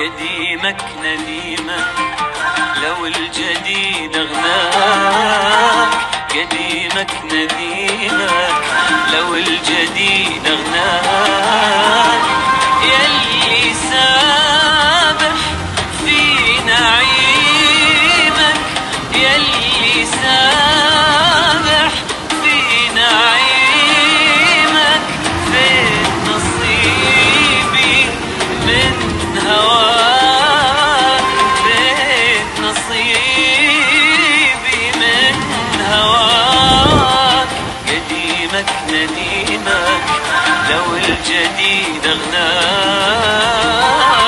قديمك نديمك لو الجديد أغناك، قديمك نديمك لو الجديد أغناك، يلي سابح في نعيمك، يلي سابح في نعيمك، فين نصيبي من هواك، فين نصيبي من هواك، قديمك نديمك لو الجديد أغناك.